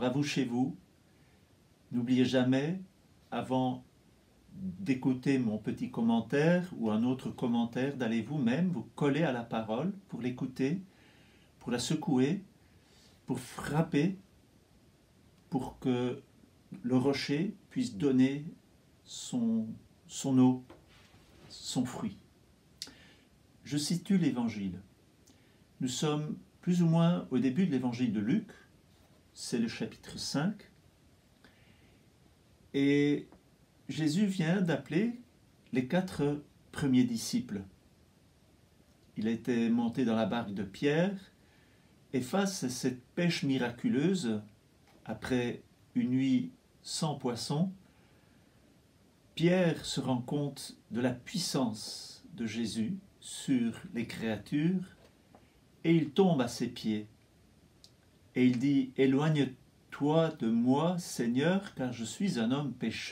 à vous chez vous. N'oubliez jamais, avant d'écouter mon petit commentaire ou un autre commentaire, d'aller vous-même vous coller à la parole pour l'écouter, pour la secouer, pour frapper, pour que le rocher puisse donner son eau, son fruit. Je situe l'évangile. Nous sommes plus ou moins au début de l'évangile de Luc, c'est le chapitre 5, et Jésus vient d'appeler les 4 premiers disciples. Il a été monté dans la barque de Pierre, et face à cette pêche miraculeuse, après une nuit sans poisson, Pierre se rend compte de la puissance de Jésus sur les créatures, et il tombe à ses pieds. Et il dit « Éloigne-toi de moi, Seigneur, car je suis un homme pécheur. »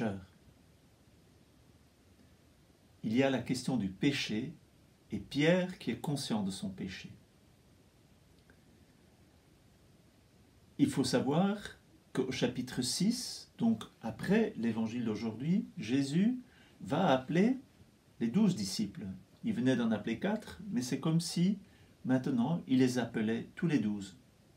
Il y a la question du péché, et Pierre qui est conscient de son péché. Il faut savoir qu'au chapitre 6, donc après l'évangile d'aujourd'hui, Jésus va appeler les 12 disciples. Il venait d'en appeler 4, mais c'est comme si maintenant il les appelait tous les 12.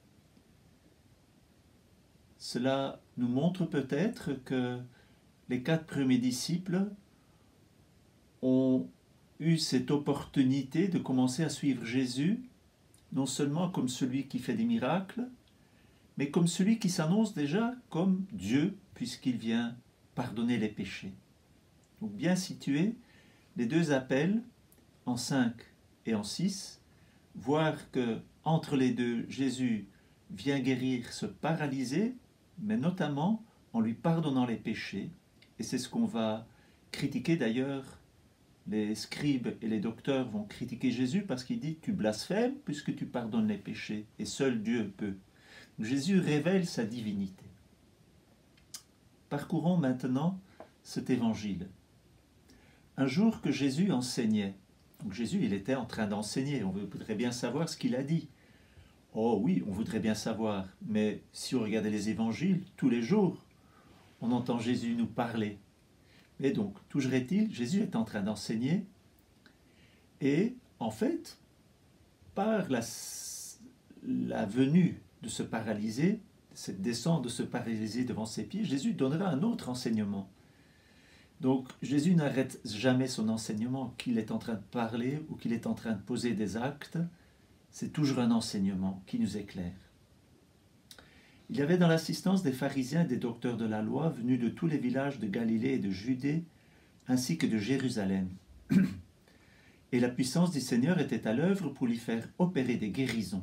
Cela nous montre peut-être que les 4 premiers disciples ont eu cette opportunité de commencer à suivre Jésus, non seulement comme celui qui fait des miracles, mais comme celui qui s'annonce déjà comme Dieu, puisqu'il vient pardonner les péchés. Donc bien situé, les 2 appels, en 5 et en 6, voir que entre les 2, Jésus vient guérir ce paralysé, mais notamment en lui pardonnant les péchés. Et c'est ce qu'on va critiquer d'ailleurs. Les scribes et les docteurs vont critiquer Jésus parce qu'il dit « Tu blasphèmes puisque tu pardonnes les péchés, et seul Dieu peut. » Jésus révèle sa divinité. Parcourons maintenant cet évangile. Un jour que Jésus enseignait, donc Jésus il était en train d'enseigner, on voudrait bien savoir ce qu'il a dit. Oh oui, on voudrait bien savoir, mais si on regardait les évangiles, tous les jours, on entend Jésus nous parler. Et donc, toujours est-il, Jésus est en train d'enseigner, et en fait, par la venue de ce paralysé, cette descente de ce paralysé devant ses pieds, Jésus donnera un autre enseignement. Donc Jésus n'arrête jamais son enseignement, qu'il est en train de parler ou qu'il est en train de poser des actes, c'est toujours un enseignement qui nous éclaire. Il y avait dans l'assistance des pharisiens et des docteurs de la loi venus de tous les villages de Galilée et de Judée, ainsi que de Jérusalem. Et la puissance du Seigneur était à l'œuvre pour lui faire opérer des guérisons.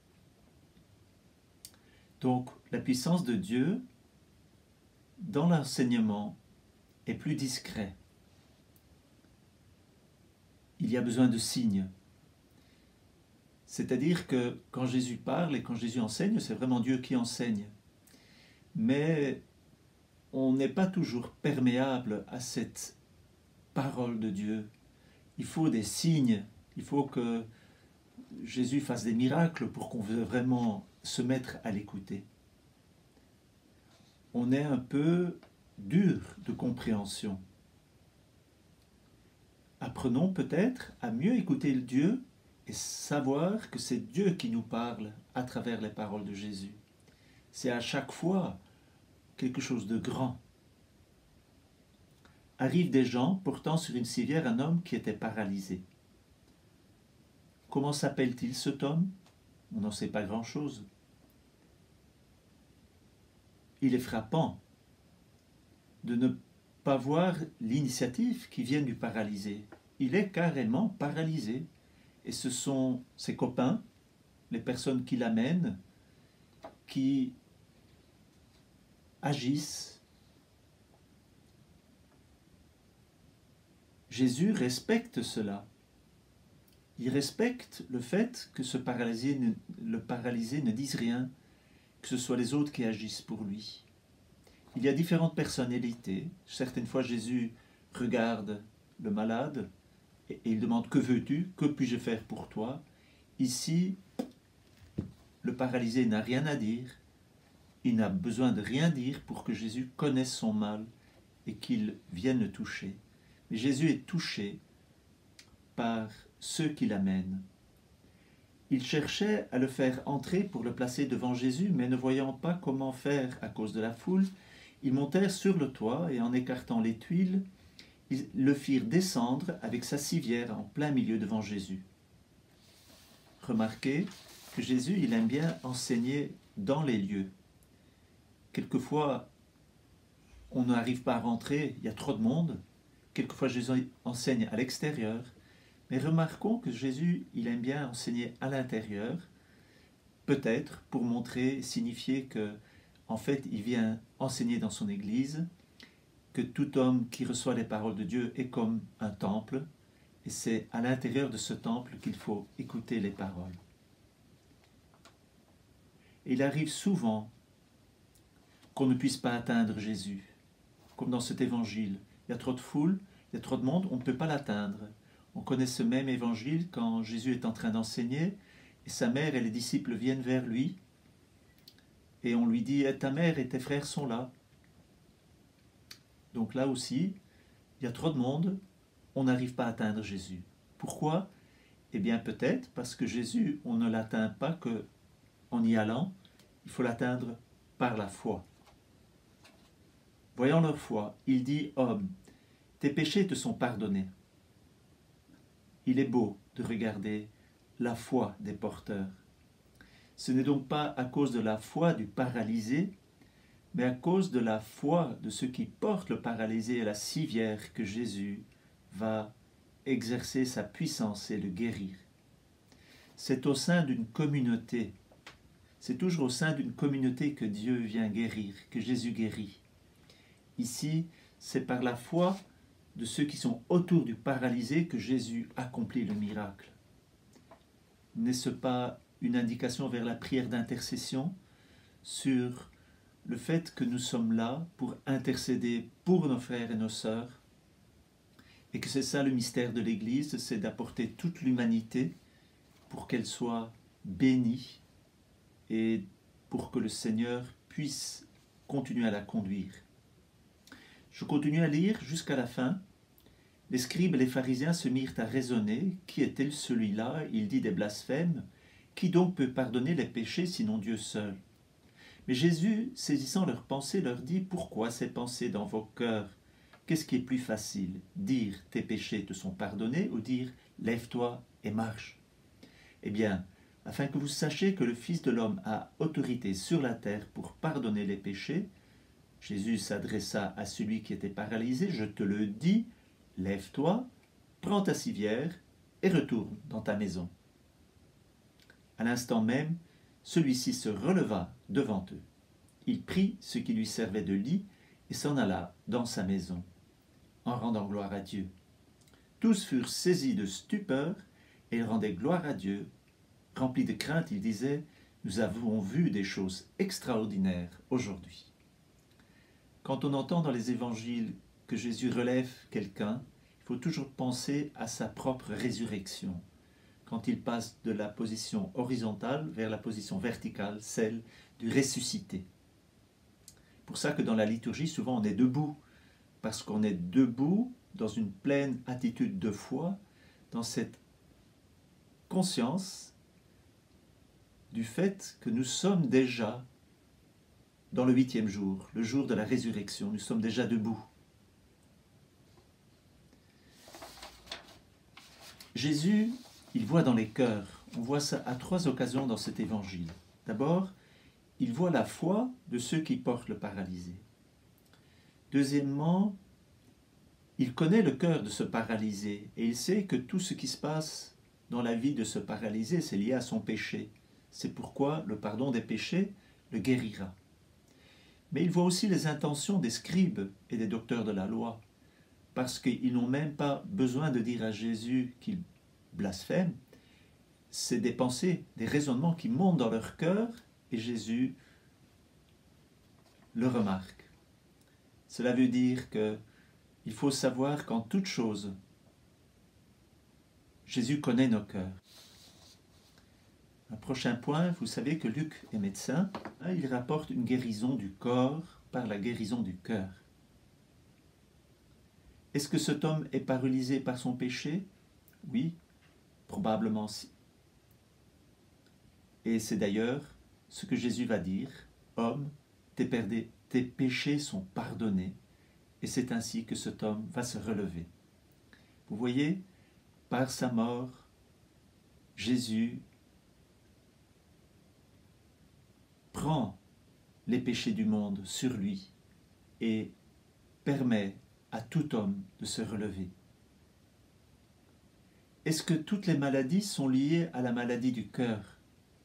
Donc, la puissance de Dieu, dans l'enseignement, est plus discret. Il y a besoin de signes. C'est-à-dire que quand Jésus parle et quand Jésus enseigne, c'est vraiment Dieu qui enseigne. Mais on n'est pas toujours perméable à cette parole de Dieu. Il faut des signes, il faut que Jésus fasse des miracles pour qu'on veuille vraiment se mettre à l'écouter. On est un peu dur de compréhension. Apprenons peut-être à mieux écouter le Dieu et savoir que c'est Dieu qui nous parle à travers les paroles de Jésus. C'est à chaque fois quelque chose de grand. Arrivent des gens portant sur une civière un homme qui était paralysé. Comment s'appelle-t-il cet homme? On n'en sait pas grand-chose. Il est frappant de ne pas voir l'initiative qui vient du paralysé. Il est carrément paralysé. Et ce sont ses copains, les personnes qui l'amènent, qui agissent. Jésus respecte cela. Il respecte le fait que le paralysé ne dise rien, que ce soit les autres qui agissent pour lui. Il y a différentes personnalités. Certaines fois, Jésus regarde le malade et il demande « Que veux-tu? Que puis-je faire pour toi ?» Ici, le paralysé n'a rien à dire. il n'a besoin de rien dire pour que Jésus connaisse son mal et qu'il vienne le toucher. Mais Jésus est touché par ceux qui l'amènent. Ils cherchaient à le faire entrer pour le placer devant Jésus, mais ne voyant pas comment faire à cause de la foule, ils montèrent sur le toit et en écartant les tuiles, ils le firent descendre avec sa civière en plein milieu devant Jésus. Remarquez que Jésus, il aime bien enseigner dans les lieux. Quelquefois, on n'arrive pas à rentrer, il y a trop de monde. Quelquefois, Jésus enseigne à l'extérieur. Mais remarquons que Jésus, il aime bien enseigner à l'intérieur, peut-être pour montrer, signifier que, en fait, il vient enseigner dans son église, que tout homme qui reçoit les paroles de Dieu est comme un temple, et c'est à l'intérieur de ce temple qu'il faut écouter les paroles. Et il arrive souvent qu'on ne puisse pas atteindre Jésus, comme dans cet évangile. Il y a trop de foule, il y a trop de monde, on ne peut pas l'atteindre. On connaît ce même évangile quand Jésus est en train d'enseigner, et sa mère et les disciples viennent vers lui, et on lui dit « Ta mère et tes frères sont là ». Donc là aussi, il y a trop de monde, on n'arrive pas à atteindre Jésus. Pourquoi? Eh bien peut-être parce que Jésus, on ne l'atteint pas qu'en y allant, il faut l'atteindre par la foi. Voyant leur foi, il dit « Homme, tes péchés te sont pardonnés ». Il est beau de regarder la foi des porteurs. Ce n'est donc pas à cause de la foi du paralysé, mais à cause de la foi de ceux qui portent le paralysé à la civière que Jésus va exercer sa puissance et le guérir. C'est au sein d'une communauté, c'est toujours au sein d'une communauté que Dieu vient guérir, que Jésus guérit. Ici, c'est par la foi de ceux qui sont autour du paralysé que Jésus accomplit le miracle. N'est-ce pas une indication vers la prière d'intercession sur le fait que nous sommes là pour intercéder pour nos frères et nos sœurs et que c'est ça le mystère de l'Église, c'est d'apporter toute l'humanité pour qu'elle soit bénie et pour que le Seigneur puisse continuer à la conduire. Je continue à lire jusqu'à la fin. Les scribes et les pharisiens se mirent à raisonner. Qui est-il celui-là? Il dit des blasphèmes. Qui donc peut pardonner les péchés sinon Dieu seul? Mais Jésus, saisissant leurs pensées, leur dit: pourquoi ces pensées dans vos cœurs? Qu'est-ce qui est plus facile? Dire tes péchés te sont pardonnés ou dire lève-toi et marche? Eh bien, afin que vous sachiez que le Fils de l'homme a autorité sur la terre pour pardonner les péchés, Jésus s'adressa à celui qui était paralysé. Je te le dis, lève-toi, prends ta civière et retourne dans ta maison. À l'instant même, celui-ci se releva devant eux. Il prit ce qui lui servait de lit et s'en alla dans sa maison, en rendant gloire à Dieu. Tous furent saisis de stupeur et ils rendaient gloire à Dieu. Remplis de crainte, ils disaient: nous avons vu des choses extraordinaires aujourd'hui. Quand on entend dans les évangiles que Jésus relève quelqu'un, il faut toujours penser à sa propre résurrection. Quand il passe de la position horizontale vers la position verticale, celle du ressuscité. Pour ça que dans la liturgie, souvent on est debout, parce qu'on est debout dans une pleine attitude de foi, dans cette conscience du fait que nous sommes déjà dans le 8e jour, le jour de la résurrection, nous sommes déjà debout. Jésus, il voit dans les cœurs, on voit ça à 3 occasions dans cet évangile. D'abord, il voit la foi de ceux qui portent le paralysé. Deuxièmement, il connaît le cœur de ce paralysé et il sait que tout ce qui se passe dans la vie de ce paralysé, c'est lié à son péché. C'est pourquoi le pardon des péchés le guérira. Mais il voit aussi les intentions des scribes et des docteurs de la loi, parce qu'ils n'ont même pas besoin de dire à Jésus qu'il blasphème. C'est des pensées, des raisonnements qui montent dans leur cœur et Jésus le remarque. Cela veut dire qu'il faut savoir qu'en toute chose, Jésus connaît nos cœurs. Un prochain point, vous savez que Luc est médecin. Il rapporte une guérison du corps par la guérison du cœur. Est-ce que cet homme est paralysé par son péché? Oui, probablement si. Et c'est d'ailleurs ce que Jésus va dire. Homme, tes péchés sont pardonnés. Et c'est ainsi que cet homme va se relever. Vous voyez, par sa mort, Jésus prend les péchés du monde sur lui et permet à tout homme de se relever. Est-ce que toutes les maladies sont liées à la maladie du cœur?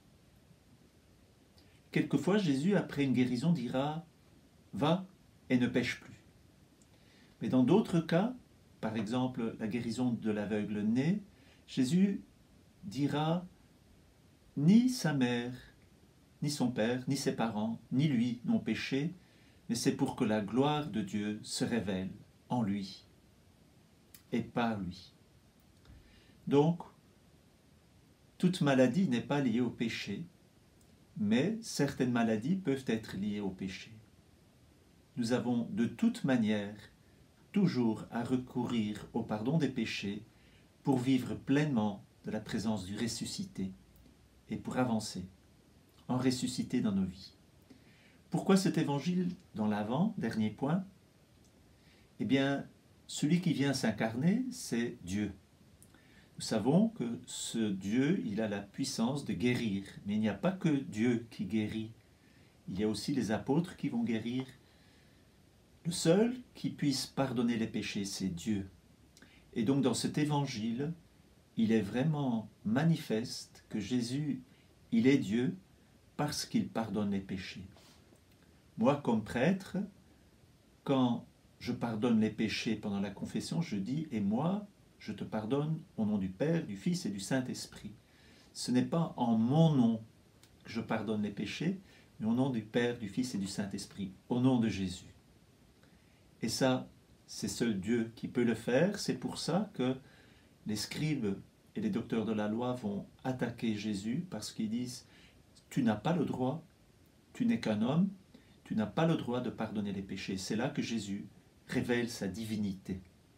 Quelquefois, Jésus, après une guérison, dira « Va et ne pêche plus ». Mais dans d'autres cas, par exemple la guérison de l'aveugle-né, Jésus dira « Ni sa mère, ni son père, ni ses parents, ni lui n'ont péché, mais c'est pour que la gloire de Dieu se révèle en lui et par lui. » Donc, toute maladie n'est pas liée au péché, mais certaines maladies peuvent être liées au péché. Nous avons de toute manière toujours à recourir au pardon des péchés pour vivre pleinement de la présence du ressuscité et pour avancer en ressuscité dans nos vies. Pourquoi cet évangile dans l'avant, dernier point? Eh bien, celui qui vient s'incarner, c'est Dieu. Nous savons que ce Dieu, il a la puissance de guérir, mais il n'y a pas que Dieu qui guérit. Il y a aussi les apôtres qui vont guérir. Le seul qui puisse pardonner les péchés, c'est Dieu. Et donc dans cet évangile, il est vraiment manifeste que Jésus, il est Dieu parce qu'il pardonne les péchés. Moi, comme prêtre, quand je pardonne les péchés pendant la confession, je dis « Et moi, je te pardonne au nom du Père, du Fils et du Saint-Esprit ». Ce n'est pas en mon nom que je pardonne les péchés, mais au nom du Père, du Fils et du Saint-Esprit, au nom de Jésus. Et ça, c'est seul Dieu qui peut le faire. C'est pour ça que les scribes et les docteurs de la loi vont attaquer Jésus parce qu'ils disent « Tu n'as pas le droit, tu n'es qu'un homme, tu n'as pas le droit de pardonner les péchés. » C'est là que Jésus révèle sa divinité.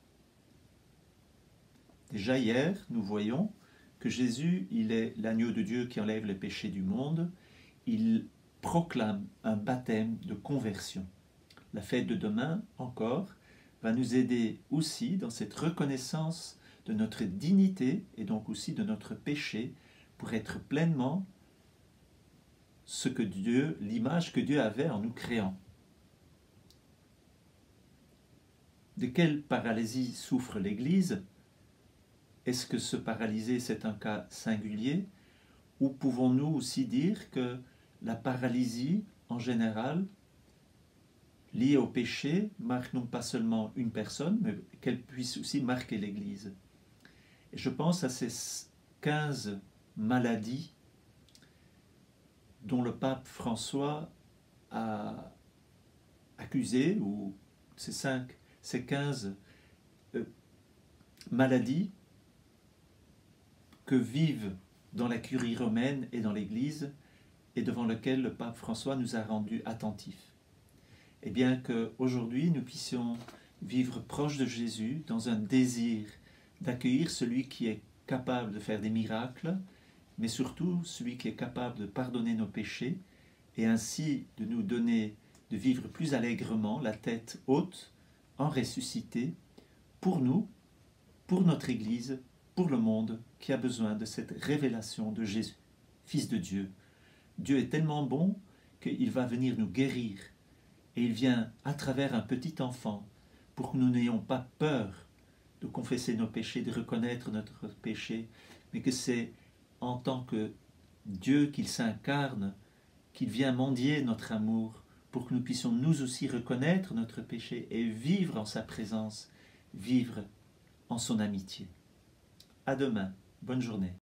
Déjà hier, nous voyons que Jésus, il est l'agneau de Dieu qui enlève les péchés du monde. Il proclame un baptême de conversion. La fête de demain, encore, va nous aider aussi dans cette reconnaissance de notre dignité et donc aussi de notre péché pour être pleinement ce que Dieu, l'image que Dieu avait en nous créant. De quelle paralysie souffre l'Église? Est-ce que ce paralysé, c'est un cas singulier? Ou pouvons-nous aussi dire que la paralysie, en général, liée au péché, marque non pas seulement une personne, mais qu'elle puisse aussi marquer l'Église? Et je pense à ces 15 maladies dont le pape François a accusé, ou ces 15 maladies que vivent dans la curie romaine et dans l'Église, et devant lesquelles le pape François nous a rendus attentifs. Et bien qu'aujourd'hui nous puissions vivre proche de Jésus dans un désir d'accueillir celui qui est capable de faire des miracles, mais surtout celui qui est capable de pardonner nos péchés et ainsi de nous donner de vivre plus allègrement, la tête haute, en ressuscité, pour nous, pour notre Église, pour le monde qui a besoin de cette révélation de Jésus, Fils de Dieu. Dieu est tellement bon qu'il va venir nous guérir et il vient à travers un petit enfant pour que nous n'ayons pas peur de confesser nos péchés, de reconnaître notre péché, mais que c'est en tant que Dieu qu'il s'incarne, qu'il vient mendier notre amour pour que nous puissions nous aussi reconnaître notre péché et vivre en sa présence, vivre en son amitié. À demain, bonne journée.